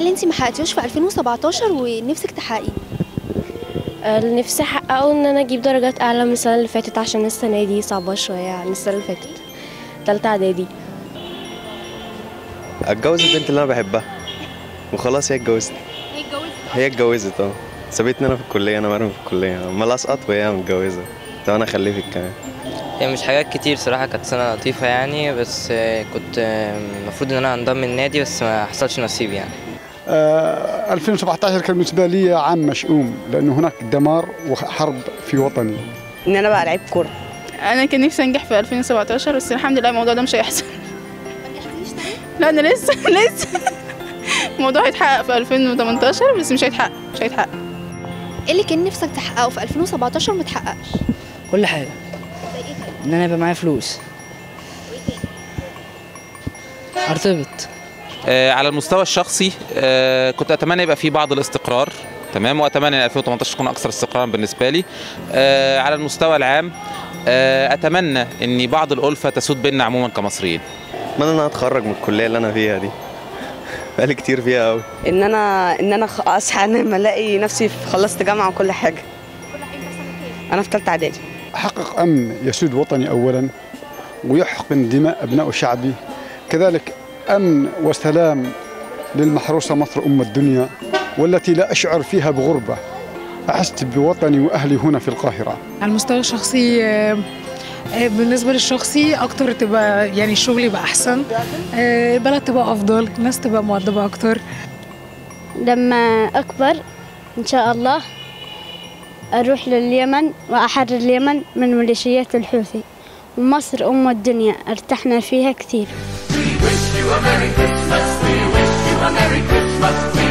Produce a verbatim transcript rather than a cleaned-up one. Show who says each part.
Speaker 1: اللي انت ما حققتيهوش في ألفين وسبعتاشر ونفسك تحققيه؟
Speaker 2: اللي نفسي احققه ان انا اجيب درجات اعلى من السنه اللي فاتت، عشان السنه دي صعبه شويه عن السنه اللي فاتت. تالتة اعدادي.
Speaker 3: اتجوز البنت اللي انا بحبها وخلاص. هي اتجوزت.
Speaker 1: هي اتجوزت
Speaker 3: هي اتجوزت اه. سابتني انا في الكليه، انا مرمي في الكليه، امال اسقط وهي متجوزه. طب انا خليفك كمان.
Speaker 4: هي مش حاجات كتير صراحه، كانت سنه لطيفه يعني، بس كنت المفروض ان انا انضم النادي بس ما حصلش نصيب يعني.
Speaker 5: آه ألفين وسبعتاشر كان بالنسبه لي عام مشؤوم، لانه هناك دمار وحرب في وطني.
Speaker 6: ان انا بقى لعيب كوره.
Speaker 7: انا كان نفسي انجح في ألفين وسبعتاشر، بس الحمد لله الموضوع ده مش هيحصل.
Speaker 1: ما نجحتيش تاني؟
Speaker 7: لا انا لسه لسه الموضوع هيتحقق في ألفين وتمنتاشر، بس مش هيتحقق مش هيتحقق.
Speaker 1: ايه اللي كان نفسك تحققه في ألفين وسبعتاشر وما اتحققش؟
Speaker 6: كل حاجه.
Speaker 1: زي ايه طيب؟
Speaker 6: ان انا يبقى معايا فلوس.
Speaker 1: وايه تاني؟
Speaker 6: ارتبط.
Speaker 8: آه على المستوى الشخصي آه كنت اتمنى يبقى في بعض الاستقرار، تمام، واتمنى ان ألفين وتمنتاشر تكون اكثر استقرارا بالنسبه لي. آه على المستوى العام آه اتمنى ان بعض الالفه تسود بيننا عموما كمصريين.
Speaker 3: اتمنى ان انا اتخرج من الكليه اللي انا فيها دي، بقالي كتير فيها قوي.
Speaker 6: ان انا ان انا اصحى انام الاقي نفسي خلصت جامعه وكل حاجه.
Speaker 1: كل حاجه في سنه كام؟
Speaker 6: انا في ثالثه اعدادي.
Speaker 5: احقق امن يسود وطني اولا، ويحقن دماء ابناء شعبي، كذلك امن وسلام للمحروسه مصر ام الدنيا، والتي لا اشعر فيها بغربه، احس بوطني واهلي هنا في القاهره.
Speaker 9: على المستوى الشخصي بالنسبه للشخصي اكتر تبقى يعني الشغل يبقى احسن، البلد تبقى افضل، الناس تبقى مؤدبه اكتر.
Speaker 2: لما اكبر ان شاء الله اروح لليمن واحرر اليمن من ميليشيات الحوثي، ومصر ام الدنيا ارتحنا فيها كثير. We wish you a Merry Christmas, we wish you a Merry Christmas.